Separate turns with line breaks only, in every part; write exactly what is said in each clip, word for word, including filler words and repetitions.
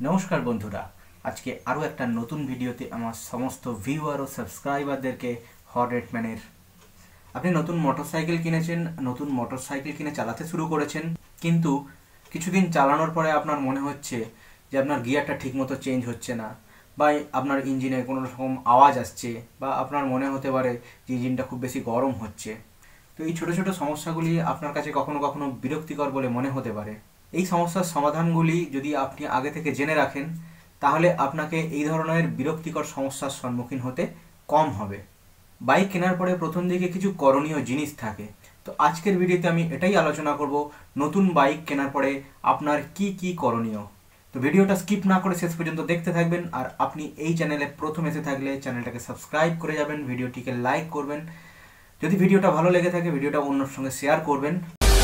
नमस्कार बंधुरा आज के आरो एक नतून भिडियोते आमार समस्त ভিউয়ার और सबस्क्राइबारदेरके हॉरेटमैनेर আপনি নতুন মোটরসাইকেল কিনেছেন, নতুন মোটরসাইকেল কিনে চালাতে শুরু করেছেন, কিন্তু কিছুদিন চালানোর পরে আপনার মনে হচ্ছে যে আপনার গিয়ারটা ঠিকমতো চেঞ্জ হচ্ছে না, বা আপনার ইঞ্জিনে কোনো রকম আওয়াজ আসছে, বা আপনার মনে হতে পারে যে ইঞ্জিনটা খুব বেশি গরম হচ্ছে। তো এই ছোটো ছোটো সমস্যাগুলি আপনার কাছে কখনো কখনো বিরক্তিকর বলে মনে হতে পারে। এই সমস্যার সমাধানগুলি যদি আপনি আগে থেকে জেনে রাখেন তাহলে আপনাকে এই ধরনের বিরক্তিকর সমস্যার সম্মুখীন হতে কম হবে। বাইক কেনার পরে প্রথম দিকে কিছু করণীয় জিনিস থাকে, তো আজকের ভিডিওতে আমি এটাই আলোচনা করব নতুন বাইক কেনার পরে আপনার কি কি করণীয়। তো ভিডিওটা স্কিপ না করে শেষ পর্যন্ত দেখতে থাকবেন, আর আপনি এই চ্যানেলে প্রথম এসে থাকলে চ্যানেলটাকে সাবস্ক্রাইব করে যাবেন, ভিডিওটিকে লাইক করবেন, যদি ভিডিওটা ভালো লেগে থাকে ভিডিওটা অন্যর সঙ্গে শেয়ার করবেন।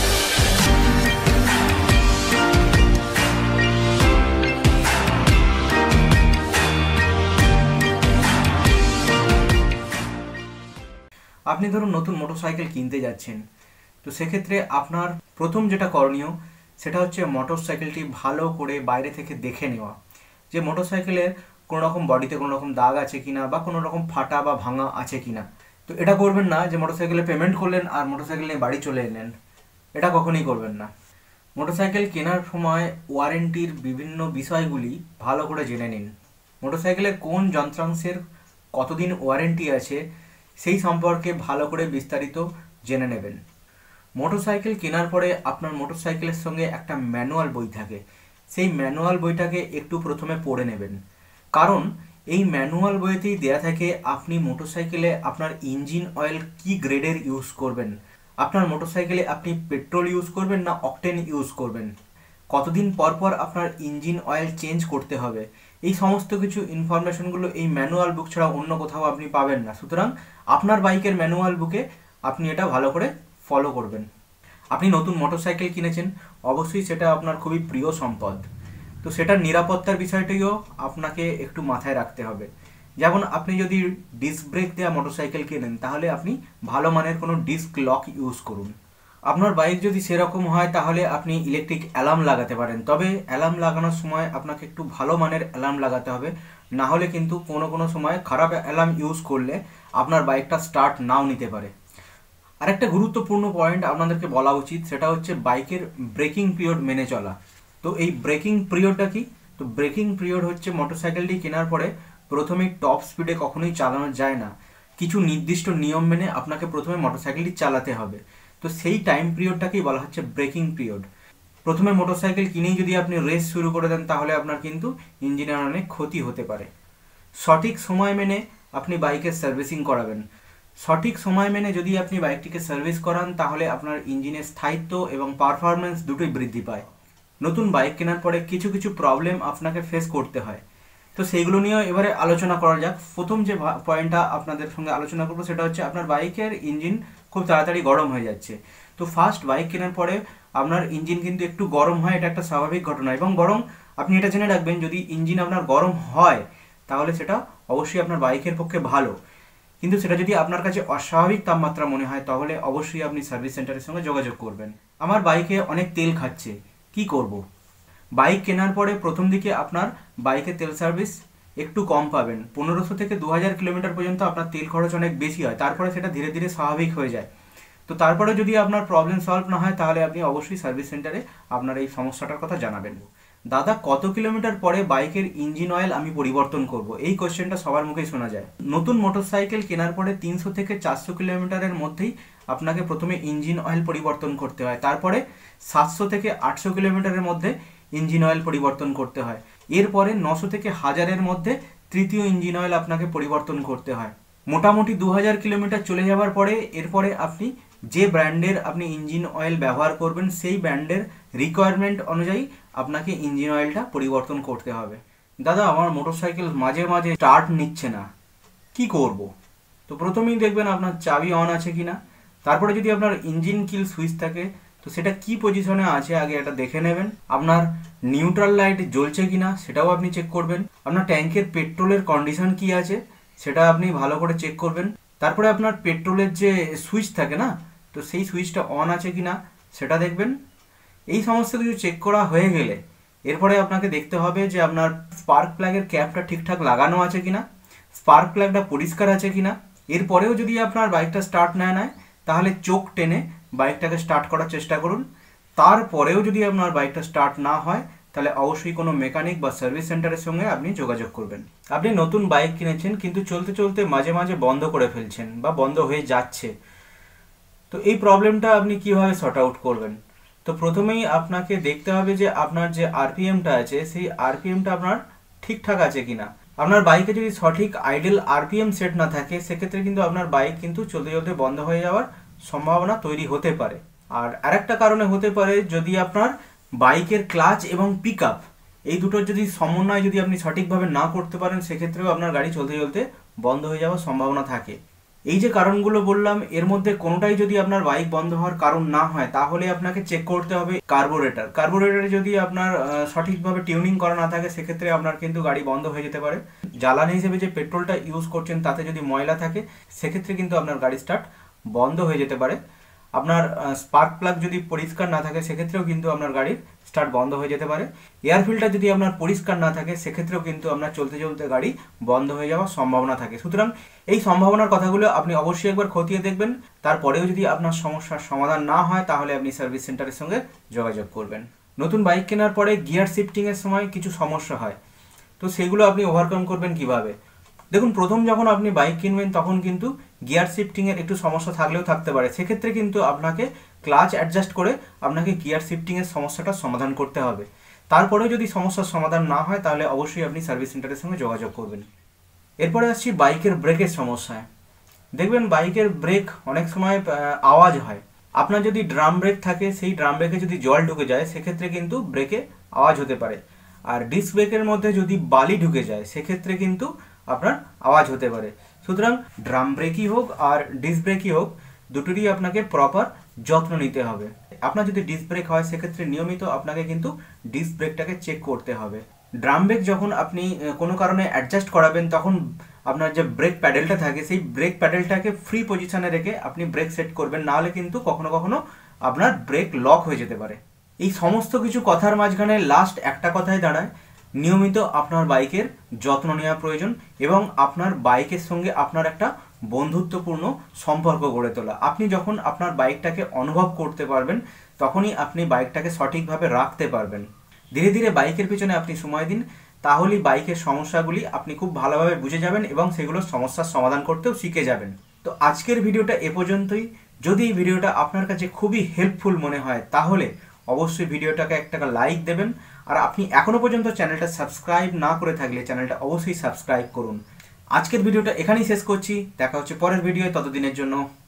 আপনি ধরুন নতুন মোটরসাইকেল কিনতে যাচ্ছেন, তো সেক্ষেত্রে আপনার প্রথম যেটা করণীয় সেটা হচ্ছে মোটরসাইকেলটি ভালো করে বাইরে থেকে দেখে নেওয়া, যে মোটরসাইকেলের কোনো রকম বডিতে কোনো রকম দাগ আছে কিনা, বা কোনো রকম ফাটা বা ভাঙা আছে কিনা। তো এটা করবেন না যে মোটরসাইকেলে পেমেন্ট করলেন আর মোটরসাইকেল নিয়ে বাড়ি চলে এলেন, এটা কখনোই করবেন না। মোটরসাইকেল কেনার সময় ওয়ারেন্টির বিভিন্ন বিষয়গুলি ভালো করে জেনে নিন। মোটরসাইকেলের কোন যন্ত্রাংশের কতদিন ওয়ারেন্টি আছে সেই সম্পর্কে ভালো করে বিস্তারিত জেনে নেবেন। মোটরসাইকেল কেনার পরে আপনার মোটরসাইকেলের সঙ্গে একটা ম্যানুয়াল বই থাকে, সেই ম্যানুয়াল বইটাকে একটু প্রথমে পড়ে নেবেন, কারণ এই ম্যানুয়াল বইতেই দেয়া থাকে আপনি মোটরসাইকেলে আপনার ইঞ্জিন অয়েল কি গ্রেডের ইউজ করবেন, আপনার মোটরসাইকেলে আপনি পেট্রোল ইউজ করবেন না অকটেন ইউজ করবেন, কতদিন পর পর আপনার ইঞ্জিন অয়েল চেঞ্জ করতে হবে। এই সমস্ত কিছু ইনফরমেশনগুলো এই ম্যানুয়াল বুক ছাড়া অন্য কোথাও আপনি পাবেন না। সুতরাং আপনার বাইকের ম্যানুয়াল বুকে আপনি এটা ভালো করে ফলো করবেন। আপনি নতুন মোটরসাইকেল কিনেছেন, অবশ্যই সেটা আপনার খুবই প্রিয় সম্পদ, তো সেটার নিরাপত্তার বিষয়টিও আপনাকে একটু মাথায় রাখতে হবে। যেমন আপনি যদি ডিস্ক ব্রেক দেওয়া মোটরসাইকেল কেনেন তাহলে আপনি ভালো মানের কোনো ডিস্ক লক ইউজ করুন। আপনার বাইক যদি সেরকম হয় তাহলে আপনি ইলেকট্রিক অ্যালার্ম লাগাতে পারেন, তবে অ্যালার্ম লাগানোর সময় আপনাকে একটু ভালো মানের অ্যালার্ম লাগাতে হবে, না হলে কিন্তু কোনো কোনো সময় খারাপ অ্যালার্ম ইউজ করলে আপনার বাইকটা স্টার্ট নাও নিতে পারে। আরেকটা গুরুত্বপূর্ণ পয়েন্ট আপনাদেরকে বলা উচিত, সেটা হচ্ছে বাইকের ব্রেকিং পিরিয়ড মেনে চলা। তো এই ব্রেকিং পিরিয়ডটা কি? তো ব্রেকিং পিরিয়ড হচ্ছে মোটরসাইকেলটি কেনার পরে প্রথমেই টপ স্পিডে কখনোই চালানো যায় না, কিছু নির্দিষ্ট নিয়ম মেনে আপনাকে প্রথমে মোটরসাইকেলটি চালাতে হবে। তো সেই টাইম পিরিয়ডটাকেই বলা হচ্ছে ব্রেকিং পিরিয়ড। প্রথমে মোটরসাইকেল কিনেই যদি আপনি রেস শুরু করে দেন তাহলে আপনার কিন্তু ইঞ্জিনের অনেক ক্ষতি হতে পারে। সঠিক সময় মেনে আপনি বাইকের সার্ভিসিং করাবেন। সঠিক সময় মেনে যদি আপনি বাইকটিকে সার্ভিস করান তাহলে আপনার ইঞ্জিনের স্থায়িত্ব এবং পারফরমেন্স দুটোই বৃদ্ধি পায়। নতুন বাইক কেনার পরে কিছু কিছু প্রবলেম আপনাকে ফেস করতে হয়, তো সেইগুলো নিয়েও এবারে আলোচনা করা যাক। প্রথম যে পয়েন্টটা আপনাদের সঙ্গে আলোচনা করবো সেটা হচ্ছে আপনার বাইকের ইঞ্জিন খুব তাড়াতাড়ি গরম হয়ে যাচ্ছে। তো ফার্স্ট বাইক কেনার পরে আপনার ইঞ্জিন কিন্তু একটু গরম হয়, এটা একটা স্বাভাবিক ঘটনা, এবং বরং আপনি এটা জেনে রাখবেন যদি ইঞ্জিন আপনার গরম হয় তাহলে সেটা অবশ্যই আপনার বাইকের পক্ষে ভালো, কিন্তু সেটা যদি আপনার কাছে অস্বাভাবিক তাপমাত্রা মনে হয় তাহলে অবশ্যই আপনি সার্ভিস সেন্টারের সঙ্গে যোগাযোগ করবেন। আমার বাইকে অনেক তেল খাচ্ছে, কি করব? বাইক কেনার পরে প্রথম দিকে আপনার বাইকের তেল সার্ভিস একটু কম পাবেন, পনেরোশো থেকে দু হাজার কিলোমিটার পর্যন্ত আপনার তেল খরচ অনেক বেশি হয়, তারপরে সেটা ধীরে ধীরে স্বাভাবিক হয়ে যায়। তো তারপরে যদি আপনার প্রবলেম সলভ না হয় তাহলে আপনি অবশ্যই সার্ভিস সেন্টারে আপনার এই সমস্যাটার কথা জানাবেন। দাদা কত কিলোমিটার পরে বাইকের ইঞ্জিন অয়েল আমি পরিবর্তন করব? এই কোশ্চেনটা সবার মুখেই শোনা যায়। নতুন মোটরসাইকেল কেনার পরে তিনশো থেকে চারশো কিলোমিটারের মধ্যেই আপনাকে প্রথমে ইঞ্জিন অয়েল পরিবর্তন করতে হয়, তারপরে সাতশো থেকে আটশো কিলোমিটারের মধ্যে ইঞ্জিন অয়েল পরিবর্তন করতে হয়, এরপরে নশো থেকে হাজারের মধ্যে তৃতীয় ইঞ্জিন অয়েল আপনাকে পরিবর্তন করতে হয়। মোটামুটি দু হাজার কিলোমিটার চলে যাওয়ার পরে এরপরে আপনি যে ব্র্যান্ডের আপনি ইঞ্জিন অয়েল ব্যবহার করবেন সেই ব্র্যান্ডের রিকোয়ারমেন্ট অনুযায়ী আপনাকে ইঞ্জিন অয়েলটা পরিবর্তন করতে হবে। দাদা আমার মোটরসাইকেল মাঝে মাঝে স্টার্ট নিচ্ছে না, কি করব? তো প্রথমেই দেখবেন আপনার চাবি অন আছে কিনা, তারপরে যদি আপনার ইঞ্জিন কিল সুইচ থাকে তো সেটা কি পজিশনে আছে আগে এটা দেখে নেবেন। আপনার নিউট্রাল লাইট জ্বলছে কিনা সেটাও আপনি চেক করবেন। আপনার ট্যাঙ্কের পেট্রোলের কন্ডিশন কি আছে সেটা আপনি ভালো করে চেক করবেন। তারপরে আপনার পেট্রোলের যে সুইচ থাকে না, তো সেই সুইচটা অন আছে কিনা সেটা দেখবেন। এই সমস্ত কিছু চেক করা হয়ে গেলে এরপরে আপনাকে দেখতে হবে যে আপনার স্পার্ক প্লাগের ক্যাপটা ঠিকঠাক লাগানো আছে কিনা, স্পার্ক প্লাগটা পরিষ্কার আছে কিনা। এরপরেও যদি আপনার বাইকটা স্টার্ট না নেয় তাহলে চোখ টেনে বাইকটাকে স্টার্ট করার চেষ্টা করুন। তারপরেও যদি আপনার বাইকটা স্টার্ট না হয় তাহলে অবশ্যই কোনো মেকানিক বা সার্ভিস সেন্টারের সঙ্গে আপনি যোগাযোগ করবেন। আপনি নতুন বাইক কিনেছেন কিন্তু চলতে চলতে মাঝে মাঝে বন্ধ করে ফেলছেন বা বন্ধ হয়ে যাচ্ছে, তো এই প্রবলেমটা আপনি কিভাবে সর্ট আউট করবেন? তো প্রথমেই আপনাকে দেখতে হবে যে আপনার যে আরপিএমটা আছে সেই আরপিএমটা আপনার ঠিকঠাক আছে কিনা। আপনার বাইকে যদি সঠিক আইডেল আরপিএম সেট না থাকে সেক্ষেত্রে কিন্তু আপনার বাইক কিন্তু চলতে চলতে বন্ধ হয়ে যাওয়ার সম্ভাবনা তৈরি হতে পারে। আর আরেকটা কারণে হতে পারে যদি আপনার বাইকের ক্লাচ এবং পিক আপ এই দুটোর যদি সমন্বয় যদি আপনি সঠিকভাবে না করতে পারেন সেক্ষেত্রেও আপনার গাড়ি চলতে চলতে বন্ধ হয়ে যাওয়ার সম্ভাবনা থাকে। এই যে কারণগুলো বললাম এর মধ্যে কোনোটাই যদি আপনার বাইক বন্ধ হওয়ার কারণ না হয় তাহলে আপনাকে চেক করতে হবে কার্বোরেটর। কার্বোরেটরে যদি আপনার সঠিকভাবে টিউনিং করা না থাকে সেক্ষেত্রে আপনার কিন্তু গাড়ি বন্ধ হয়ে যেতে পারে। জ্বালানি হিসেবে যে পেট্রোলটা ইউজ করছেন তাতে যদি ময়লা থাকে সেক্ষেত্রে কিন্তু আপনার গাড়ি স্টার্ট বন্ধ হয়ে যেতে পারে। আপনার স্পার্ক প্লাগ যদি পরিষ্কার না থাকে সেক্ষেত্রেও কিন্তু আপনার গাড়ির স্টার্ট বন্ধ হয়ে যেতে পারে। এয়ার ফিল্টার যদি আপনার পরিষ্কার না থাকে সেক্ষেত্রেও কিন্তু আপনার চলতে চলতে গাড়ি বন্ধ হয়ে যাওয়ার সম্ভাবনা থাকে। সুতরাং এই সম্ভাবনার কথাগুলো আপনি অবশ্যই একবার খতিয়ে দেখবেন। তারপরেও যদি আপনার সমস্যার সমাধান না হয় তাহলে আপনি সার্ভিস সেন্টারের সঙ্গে যোগাযোগ করবেন। নতুন বাইক কেনার পরে গিয়ার শিফটিংয়ের সময় কিছু সমস্যা হয়, তো সেগুলো আপনি ওভারকাম করবেন কিভাবে? দেখুন, প্রথম যখন আপনি বাইক কিনবেন তখন কিন্তু গিয়ার শিফটিংয়ের একটু সমস্যা থাকলেও থাকতে পারে। সেক্ষেত্রে কিন্তু আপনাকে ক্লাচ অ্যাডজাস্ট করে আপনাকে গিয়ার শিফটিংয়ের সমস্যাটার সমাধান করতে হবে। তারপরেও যদি সমস্যার সমাধান না হয় তাহলে অবশ্যই আপনি সার্ভিস সেন্টারের সঙ্গে যোগাযোগ করবেন। এরপরে আসছি বাইকের ব্রেকের সমস্যায়। দেখবেন বাইকের ব্রেক অনেক সময় আওয়াজ হয়। আপনার যদি ড্রাম ব্রেক থাকে সেই ড্রাম ব্রেকে যদি জল ঢুকে যায় সেক্ষেত্রে কিন্তু ব্রেকে আওয়াজ হতে পারে। আর ডিস্ক ব্রেকের মধ্যে যদি বালি ঢুকে যায় সেক্ষেত্রে কিন্তু আপনার আওয়াজ হতে পারে। সুতরাং ড্রাম ব্রেকই হোক আর ডিস্ক ব্রেকই হোক দুটোরই আপনাকে প্রপার যত্ন নিতে হবে। আপনার যদি ডিস্ক ব্রেক হয় সেক্ষেত্রে নিয়মিত আপনাকে কিন্তু ডিস্ক ব্রেকটাকে চেক করতে হবে। ড্রাম ব্রেক যখন আপনি কোনো কারণে অ্যাডজাস্ট করাবেন তখন আপনার যে ব্রেক প্যাডেলটা থাকে সেই ব্রেক প্যাডেলটাকে ফ্রি পজিশনে রেখে আপনি ব্রেক সেট করবেন, নাহলে কিন্তু কখনো কখনো আপনার ব্রেক লক হয়ে যেতে পারে। এই সমস্ত কিছু কথার মাঝখানে লাস্ট একটা কথাই দাঁড়ায়, নিয়মিত আপনার বাইকের যত্ন নেওয়া প্রয়োজন এবং আপনার বাইকের সঙ্গে আপনার একটা বন্ধুত্বপূর্ণ সম্পর্ক গড়ে তোলা। আপনি যখন আপনার বাইকটাকে অনুভব করতে পারবেন তখনই আপনি বাইকটাকে সঠিকভাবে রাখতে পারবেন। ধীরে ধীরে বাইকের পিছনে আপনি সময় দিন, তাহলেই বাইকের সমস্যাগুলি আপনি খুব ভালোভাবে বুঝে যাবেন এবং সেগুলোর সমস্যার সমাধান করতেও শিখে যাবেন। তো আজকের ভিডিওটা এ পর্যন্তই। যদি এই ভিডিওটা আপনার কাছে খুবই হেল্পফুল মনে হয় তাহলে অবশ্যই ভিডিওটাকে একটা লাইক দেবেন। আর আপনি এখনো পর্যন্ত চ্যানেলটা সাবস্ক্রাইব না করে থাকলে চ্যানেলটা অবশ্যই সাবস্ক্রাইব করুন। আজকের ভিডিওটা এখানেই শেষ করছি, দেখা হচ্ছে পরের ভিডিও। ততদিনের জন্য